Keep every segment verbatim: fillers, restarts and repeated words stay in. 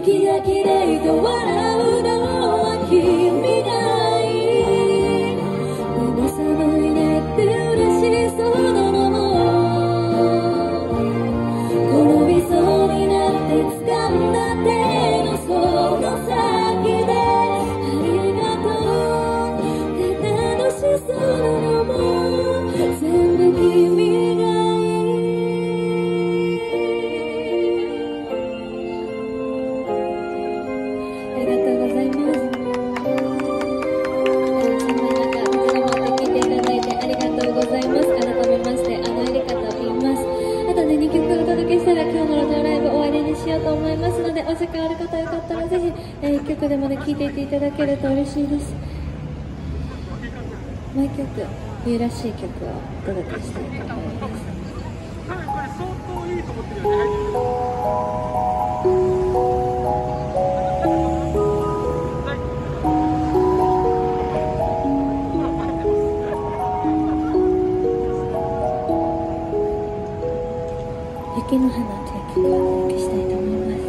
キラキラと笑うのは君がいい。目の覚めになって嬉しそうなのも転びそうになって掴んだ手のその先でありがとうって楽しそうなのも全部君がと思いますので、お時間ある方よかったらぜひ、えー、いっきょくでもね聴いていていただけると嬉しいです。もういっきょく冬らしい曲をお届けしたいと思います。これ相当いいと思ってるよね。雪の花という曲をお届けしたいと思います。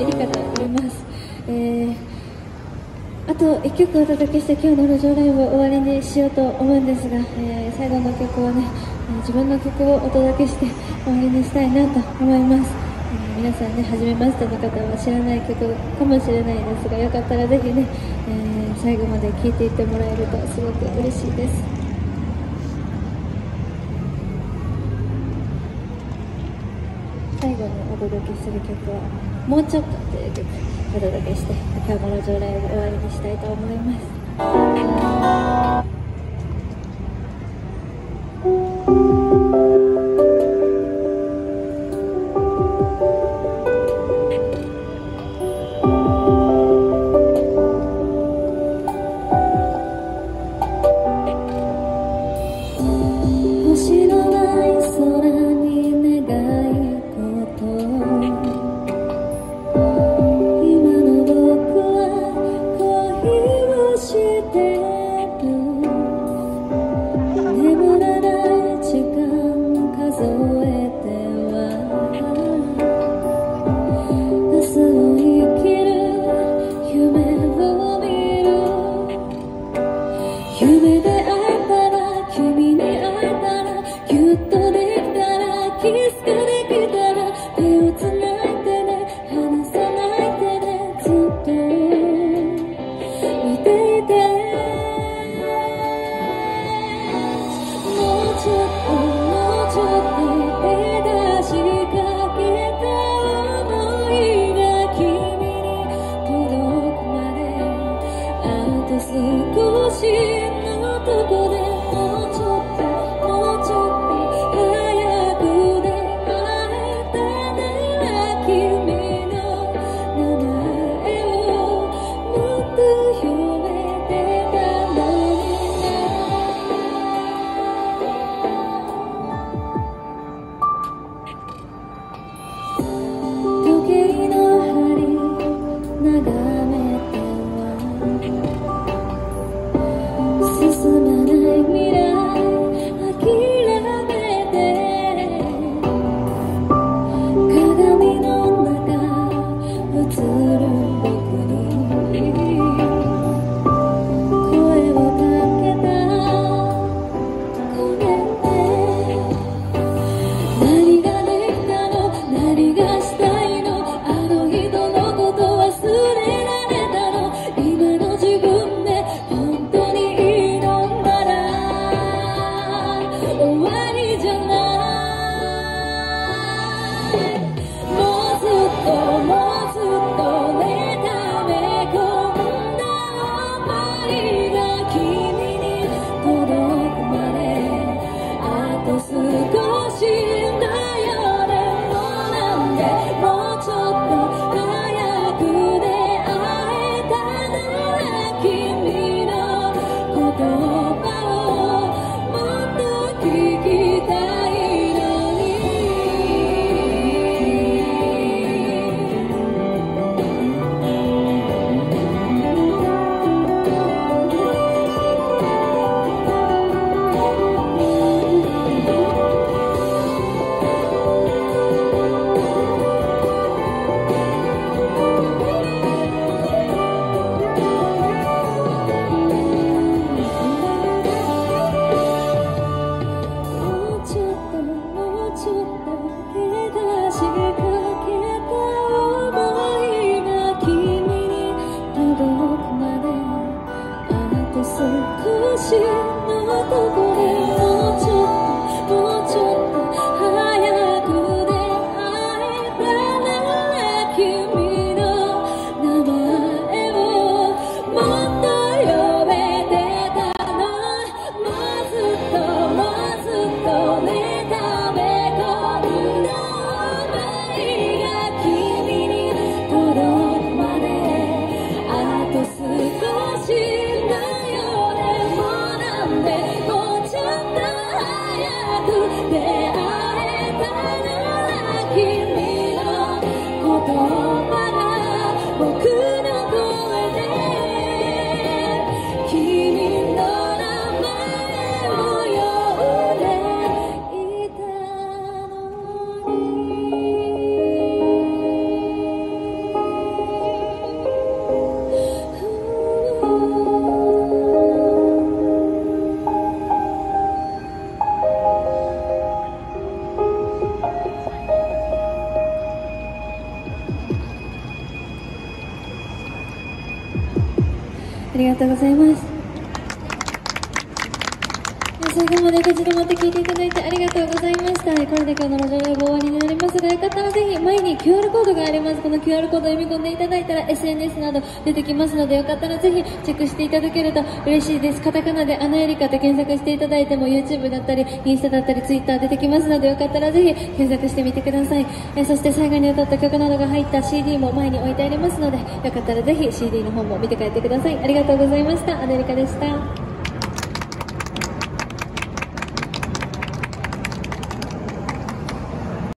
いい方おります。えー、あといっきょくお届けして今日の路上ライブを終わりにしようと思うんですが、えー、最後の曲はね、自分の曲をお届けして終わりにしたいなと思います。えー、皆さんね、初めましての方は知らない曲かもしれないですが、よかったらぜひね、えー、最後まで聴いていってもらえるとすごく嬉しいです。最後にお届けする曲は「もうちょっと」という曲お届けして今日の路上ライブ終わりにしたいと思います。星のない空に願い事、今の僕は恋をしてる、眠らない時間数えては明日を生きる夢を見る、夢で会えたら君に会えたらぎゅっとできたらキスができたら手をつないでね離さないでねずっと見ていて、もうちょっともうちょっと手出しかけた想いが君に届くまであと少しのとこでもうちょっともうちょっと早く出会えたなら君の名前をもっと読めてたのにな。時計の針眺めては進まない未来諦めて、鏡の中映る僕に声をかけたごめんね、何ができたの何がしたいの、あの人のこと忘れられたの、今の自分で本当にいいのなら終わりじゃない、もうずっともうずっとね溜め込んだ想いが君に届くまであと少しだよね、もうなんでもうちょっと早く出会えたなら君の言葉をもっと聞きたいのに。 りがとうございます。最後まで立ち止まって聞いていただいてありがとうございました。これで今日の路上ライブ終わりになりますが、よかったらぜひ前に キューアール コードがあります。この キューアール コードを読み込んでいただいたら エスエヌエス など出てきますので、よかったらぜひチェックしていただけると嬉しいです。カタカナでアナエリカと検索していただいても YouTube だったりインスタだったり Twitter 出てきますので、よかったらぜひ検索してみてください。えそして最後に歌った曲などが入った シーディー も前に置いてありますので、よかったらぜひ シーディー の方も見て帰ってください。ありがとうございました。アナエリカでした。